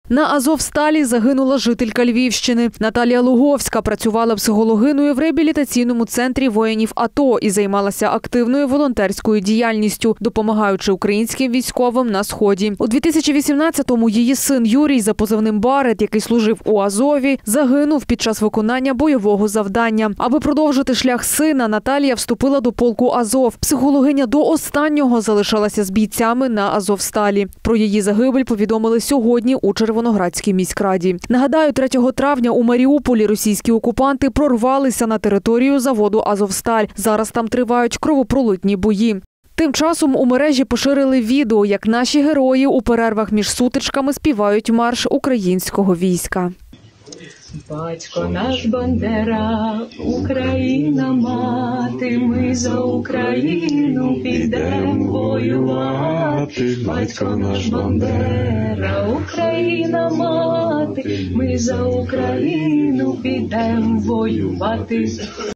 На Азовсталі загинула жителька Львівщини. Наталія Луговська працювала психологиною в реабілітаційному центрі воїнів АТО і займалася активною волонтерською діяльністю, допомагаючи українським військовим на Сході. У 2018-му її син Юрій за позивним Барет, який служив у Азові, загинув під час виконання бойового завдання. Аби продовжити шлях сина, Наталія вступила до полку Азов. Психологиня до останнього залишалася з бійцями на Азовсталі. Про її загибель повідомили сьогодні у Червоноградській міськраді. Нагадаю, 3 травня у Маріуполі російські окупанти прорвалися на територію заводу «Азовсталь». Зараз там тривають кровопролитні бої. Тим часом у мережі поширили відео, як наші герої у перервах між сутичками співають марш українського війська. Батько наш Бандера, Україна мати, ми за Україну підем воювати. Батько наш Бандера, Україна мати, ми за Україну підем воювати.